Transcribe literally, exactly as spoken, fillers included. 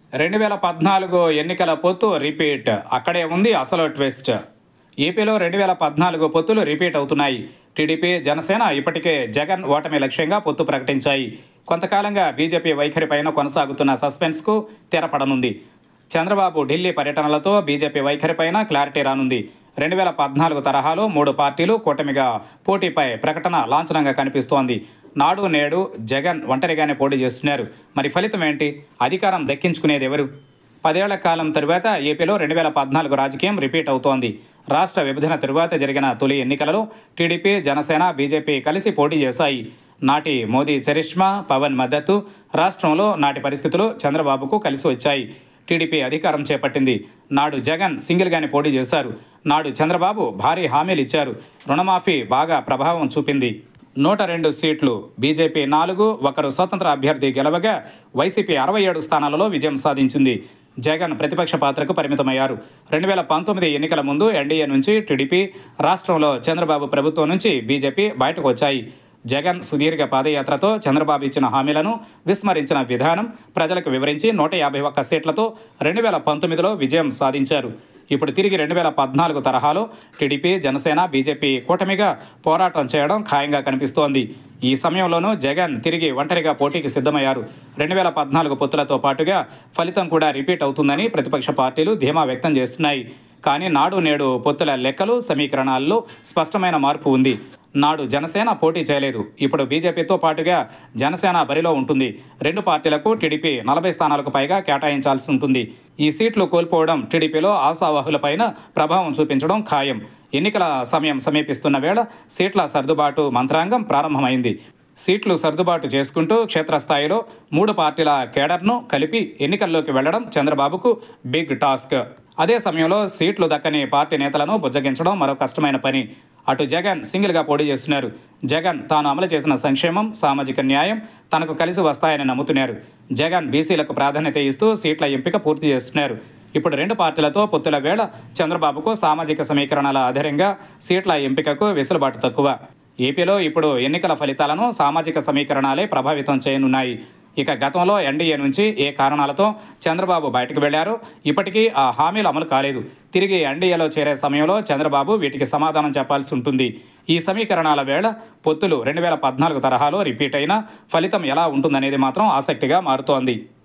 రెండు వేల పద్నాలుగు ఎన్నికల పొత్తు రిపీట్. అక్కడే ఉంది అసలు ట్విస్ట్. ఏపీలో రెండు వేల పద్నాలుగు పొత్తులు రిపీట్ అవుతున్నాయి. టీడీపీ, జనసేన ఇప్పటికే జగన్ ఓటమి లక్ష్యంగా పొత్తు ప్రకటించాయి. కొంతకాలంగా బీజేపీ వైఖరిపైన కొనసాగుతున్న సస్పెన్స్కు తెరపడనుంది. చంద్రబాబు ఢిల్లీ పర్యటనలతో బీజేపీ వైఖరిపైన క్లారిటీ రానుంది. రెండు వేల పద్నాలుగు తరహాలో మూడు పార్టీలు కూటమిగా పోటీపై ప్రకటన లాంఛనంగా కనిపిస్తోంది. నాడు నేడు జగన్ ఒంటరిగానే పోటీ చేస్తున్నారు. మరి ఫలితం ఏంటి? అధికారం దక్కించుకునేది ఎవరు? పదేళ్ల కాలం తరువాత ఏపీలో రెండు వేల పద్నాలుగు రాజకీయం రిపీట్ అవుతోంది. రాష్ట్ర విభజన తరువాత జరిగిన తొలి ఎన్నికలలో టీడీపీ, జనసేన, బీజేపీ కలిసి పోటీ చేశాయి. నాటి మోదీ చరిష్మా, పవన్ మద్దతు, రాష్ట్రంలో నాటి పరిస్థితులు చంద్రబాబుకు కలిసి వచ్చాయి. టీడీపీ అధికారం చేపట్టింది. నాడు జగన్ సింగిల్గానే పోటీ చేశారు. నాడు చంద్రబాబు భారీ హామీలు ఇచ్చారు. రుణమాఫీ బాగా ప్రభావం చూపింది. నూట రెండు సీట్లు, బీజేపీ నాలుగు, ఒకరు స్వతంత్ర అభ్యర్థి గెలవగా వైసీపీ అరవై ఏడు స్థానాలలో విజయం సాధించింది. జగన్ ప్రతిపక్ష పాత్రకు పరిమితమయ్యారు. రెండు వేల పంతొమ్మిది ఎన్నికల ముందు ఎన్డీఏ నుంచి టీడీపీ, రాష్ట్రంలో చంద్రబాబు ప్రభుత్వం నుంచి బీజేపీ బయటకు వచ్చాయి. జగన్ సుదీర్ఘ పాదయాత్రతో చంద్రబాబు ఇచ్చిన హామీలను విస్మరించిన విధానం ప్రజలకు వివరించి నూట యాభై ఒక్క సీట్లతో రెండు వేల పంతొమ్మిదిలో విజయం సాధించారు. ఇప్పుడు తిరిగి రెండు వేల పద్నాలుగు తరహాలో టీడీపీ, జనసేన, బీజేపీ కూటమిగా పోరాటం చేయడం ఖాయంగా కనిపిస్తోంది. ఈ సమయంలోనూ జగన్ తిరిగి ఒంటరిగా పోటీకి సిద్ధమయ్యారు. రెండు వేల పద్నాలుగు పొత్తులతో పాటుగా ఫలితం కూడా రిపీట్ అవుతుందని ప్రతిపక్ష పార్టీలు ధీమా వ్యక్తం చేస్తున్నాయి. కానీ నాడు నేడు పొత్తుల లెక్కలు, సమీకరణాల్లో స్పష్టమైన మార్పు ఉంది. నాడు జనసేన పోటీ చేయలేదు. ఇప్పుడు బీజేపీతో పాటుగా జనసేన బరిలో ఉంటుంది. రెండు పార్టీలకు టీడీపీ నలభై స్థానాలకు పైగా కేటాయించాల్సి ఉంటుంది. ఈ సీట్లు కోల్పోవడం టీడీపీలో ఆశావాహులపైన ప్రభావం చూపించడం ఖాయం. ఎన్నికల సమయం సమీపిస్తున్న వేళ సీట్ల సర్దుబాటు మంత్రాంగం ప్రారంభమైంది. సీట్లు సర్దుబాటు చేసుకుంటూ క్షేత్రస్థాయిలో మూడు పార్టీల కేడర్ను కలిపి ఎన్నికల్లోకి వెళ్లడం చంద్రబాబుకు బిగ్ టాస్క్. అదే సమయంలో సీట్లు దక్కని పార్టీ నేతలను బుజ్జగించడం మరో కష్టమైన పని. అటు జగన్ సింగిల్గా పోటీ చేస్తున్నారు. జగన్ తాను అమలు చేసిన సంక్షేమం, సామాజిక న్యాయం తనకు కలిసి వస్తాయని నమ్ముతున్నారు. జగన్ బీసీలకు ప్రాధాన్యత ఇస్తూ సీట్ల ఎంపిక పూర్తి చేస్తున్నారు. ఇప్పుడు రెండు పార్టీలతో పొత్తుల వేళ చంద్రబాబుకు సామాజిక సమీకరణాల ఆధారంగా సీట్ల ఎంపికకు వెసులుబాటు తక్కువ. ఏపీలో ఇప్పుడు ఎన్నికల ఫలితాలను సామాజిక సమీకరణాలే ప్రభావితం చేయనున్నాయి. ఇక గతంలో ఎన్డీఏ నుంచి ఏ కారణాలతో చంద్రబాబు బయటకు వెళ్లారో ఇప్పటికీ ఆ హామీలు అమలు కాలేదు. తిరిగి ఎన్డీఏలో చేరే సమయంలో చంద్రబాబు వీటికి సమాధానం చెప్పాల్సి ఉంటుంది. ఈ సమీకరణాల వేళ పొత్తులు రెండు వేల పద్నాలుగు తరహాలో రిపీట్ అయినా ఫలితం ఎలా ఉంటుందనేది మాత్రం ఆసక్తిగా మారుతోంది.